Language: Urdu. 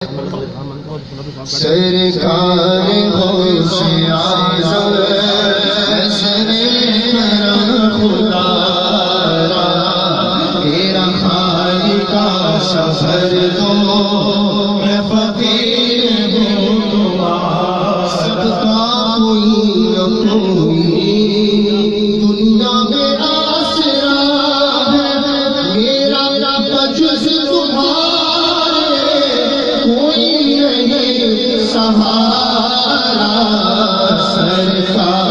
سرکار غوث اعظم حسن کرم خدا را تیرا خالقہ سفر دو میں فقیر ہوں تمہارا سب کا کوئی نہ کوئی دنیا میں آسرا ہے میرا بجز تمہارے کوئی نہیں سہارا سرکار